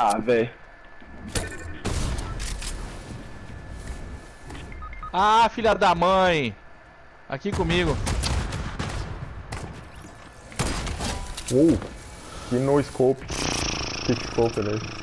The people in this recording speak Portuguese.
Ah, velho. Ah, filha da mãe! Aqui comigo. Que no scope. Que scope, aliás.